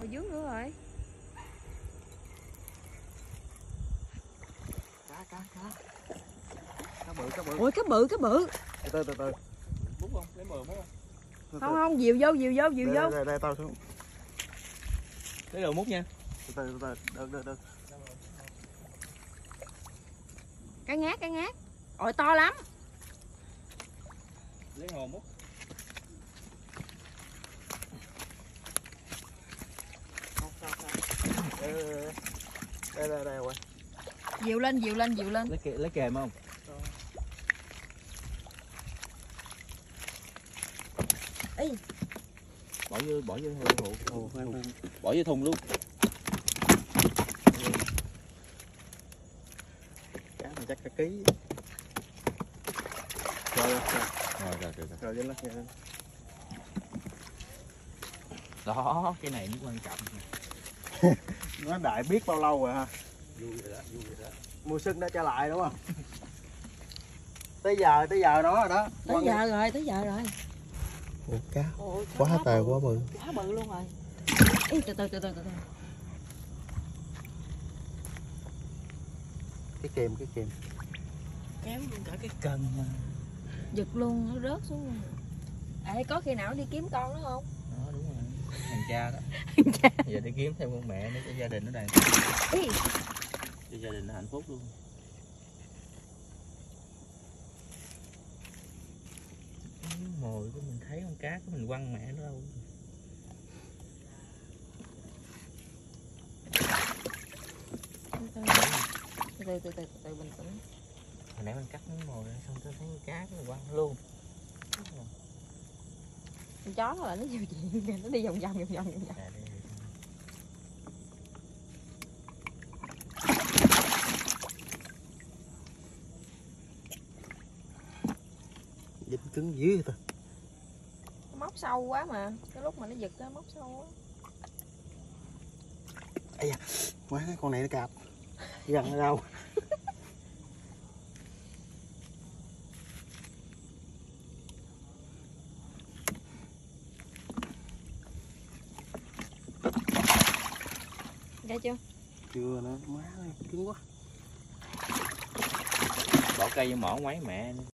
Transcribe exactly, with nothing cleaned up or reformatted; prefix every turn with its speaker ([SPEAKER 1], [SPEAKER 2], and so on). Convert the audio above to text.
[SPEAKER 1] Rồi dướng nữa rồi.
[SPEAKER 2] Cá cá cá. Cá bự cá bự.
[SPEAKER 1] Ôi cá bự cá bự.
[SPEAKER 2] Từ từ từ từ.
[SPEAKER 3] Múc không? Lấy mồi múc không?
[SPEAKER 2] Từ,
[SPEAKER 1] Không không, dìu vô dìu vô dìu
[SPEAKER 2] đây,
[SPEAKER 1] vô.
[SPEAKER 2] đây, đây tao xuống.
[SPEAKER 3] Lấy đồ múc nha.
[SPEAKER 2] Từ từ từ từ được được.
[SPEAKER 1] Cá ngát cá ngát. Ôi to lắm.
[SPEAKER 3] Lấy hồ múc.
[SPEAKER 2] Không sao sao. Đây đây đây đây quay.
[SPEAKER 1] Dìu lên dìu lên dìu lên.
[SPEAKER 3] Lấy kề, lấy kềm không?
[SPEAKER 1] Ý.
[SPEAKER 3] Bỏ vô bỏ vô hồ hồ hồ. Bỏ vô thùng luôn.
[SPEAKER 2] Cá này chắc cả ký. Rồi rồi
[SPEAKER 3] Rồi rồi rồi.
[SPEAKER 2] rồi lên lên.
[SPEAKER 3] Đó, cái này mới quan trọng.
[SPEAKER 2] Nó đại biết bao lâu rồi ha.
[SPEAKER 3] Vui rồi đó, vui rồi đó.
[SPEAKER 2] Mùa xuân đã trở lại đúng không? Tới giờ tới giờ nó rồi đó.
[SPEAKER 1] Tới
[SPEAKER 2] Quăng
[SPEAKER 1] giờ rồi, tới giờ rồi.
[SPEAKER 2] Ủa, cá
[SPEAKER 1] Ôi,
[SPEAKER 2] quá tề quá bự.
[SPEAKER 1] Quá bự luôn rồi. Ý, từ từ từ từ từ.
[SPEAKER 2] Cái kìm cái kìm.
[SPEAKER 3] Kéo luôn cả cái cần mà.
[SPEAKER 1] Giật luôn, nó rớt xuống luôn. Ê, có khi nào nó đi kiếm con nữa không?
[SPEAKER 3] Đó đúng rồi. Thằng cha đó. Giờ đi kiếm thêm con mẹ nữa cho gia đình nó đang.
[SPEAKER 1] Ý.
[SPEAKER 3] Cho gia đình nó hạnh phúc luôn. Mồi của mình thấy con cá của mình quăng mẹ nó đâu.
[SPEAKER 1] Từ từ từ từ từ bình tĩnh.
[SPEAKER 3] Hồi nãy mình cắt miếng mồi ra xong tôi thấy con cá của mình quăng luôn.
[SPEAKER 1] Con chó nó là nó nhiều chuyện, nó đi vòng vòng vòng vòng vòng vòng.
[SPEAKER 2] Dính cứng dưới thôi.
[SPEAKER 1] Nó móc sâu quá mà, cái lúc mà nó giật nó móc sâu quá.
[SPEAKER 2] Ây da, quá con này nó cạp. Gần ở đâu?
[SPEAKER 1] Ra chưa?
[SPEAKER 2] Chưa nữa, má ơi, cứng quá.
[SPEAKER 3] Bỏ cây vô mỏ ngoáy mẹ nữa.